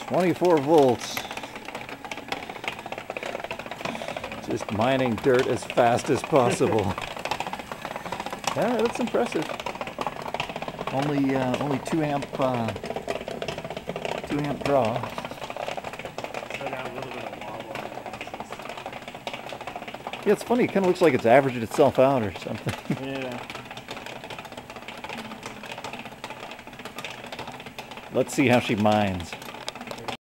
24 volts. Just mining dirt as fast as possible. Yeah, that's impressive. Only 2 amp draw. Yeah, it's funny. It kind of looks like it's averaged itself out or something. Yeah. Let's see how she mines.